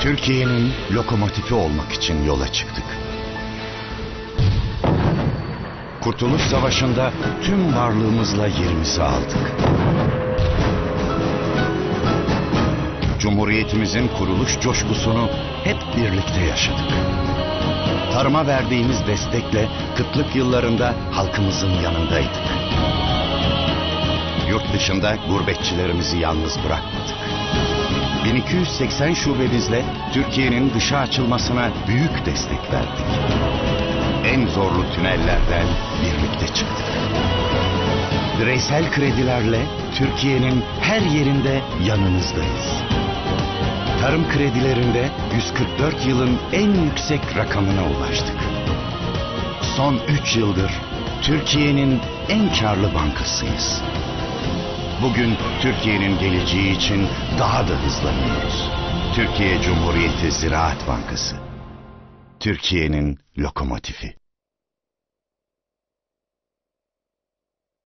Türkiye'nin lokomotifi olmak için yola çıktık. Kurtuluş Savaşı'nda tüm varlığımızla yerimizi aldık. Cumhuriyetimizin kuruluş coşkusunu hep birlikte yaşadık. Tarıma verdiğimiz destekle kıtlık yıllarında halkımızın yanındaydık. Yurt dışında gurbetçilerimizi yalnız bırakmadık. 1280 şubemizle Türkiye'nin dışa açılmasına büyük destek verdik. En zorlu tünellerden birlikte çıktık. Bireysel kredilerle Türkiye'nin her yerinde yanınızdayız. Tarım kredilerinde 144 yılın en yüksek rakamına ulaştık. Son 3 yıldır Türkiye'nin en karlı bankasıyız. Bugün Türkiye'nin geleceği için daha da hızlanıyoruz. Türkiye Cumhuriyeti Ziraat Bankası. Türkiye'nin lokomotifi.